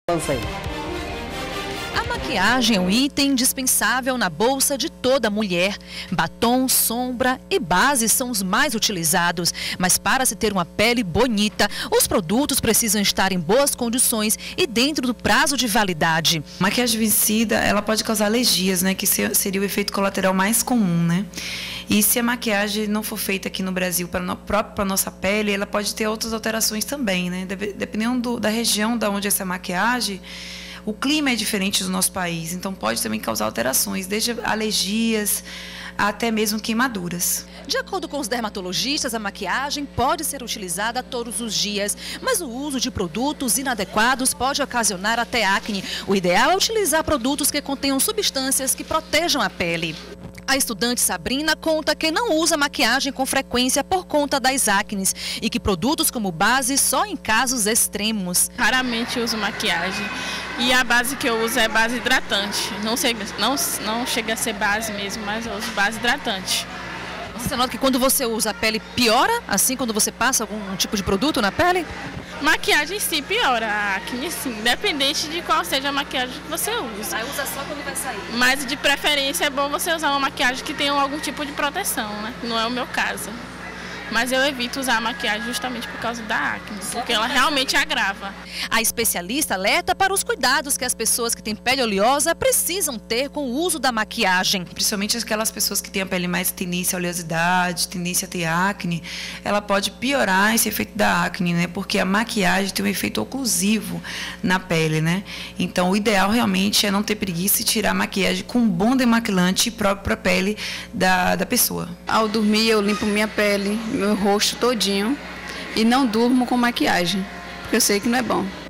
A maquiagem é um item indispensável na bolsa de toda mulher. Batom, sombra e base são os mais utilizados. Mas para se ter uma pele bonita, os produtos precisam estar em boas condições e dentro do prazo de validade. Maquiagem vencida, ela pode causar alergias, né? Que seria o efeito colateral mais comum, né? E se a maquiagem não for feita aqui no Brasil para nossa pele, ela pode ter outras alterações também, né? Dependendo da região da onde essa maquiagem, o clima é diferente do nosso país, então pode também causar alterações, desde alergias até mesmo queimaduras. De acordo com os dermatologistas, a maquiagem pode ser utilizada todos os dias, mas o uso de produtos inadequados pode ocasionar até acne. O ideal é utilizar produtos que contenham substâncias que protejam a pele. A estudante Sabrina conta que não usa maquiagem com frequência por conta das acnes e que produtos como base só em casos extremos. Raramente uso maquiagem e a base que eu uso é base hidratante. Não chega a ser base mesmo, mas eu uso base hidratante. Você nota que quando você usa a pele piora, assim quando você passa algum tipo de produto na pele? Maquiagem sim piora, a acne sim, independente de qual seja a maquiagem que você usa. Aí usa só quando vai sair. Mas de preferência é bom você usar uma maquiagem que tenha algum tipo de proteção, né? Não é o meu caso. Mas eu evito usar a maquiagem justamente por causa da acne, porque ela realmente agrava. A especialista alerta para os cuidados que as pessoas que têm pele oleosa precisam ter com o uso da maquiagem. Principalmente aquelas pessoas que têm a pele mais tendência à oleosidade, tendência a ter acne, ela pode piorar esse efeito da acne, né? Porque a maquiagem tem um efeito oclusivo na pele, né? Então o ideal realmente é não ter preguiça e tirar a maquiagem com um bom demaquilante próprio para a pele da pessoa. Ao dormir eu limpo minha pele, meu rosto todinho, e não durmo com maquiagem, porque eu sei que não é bom.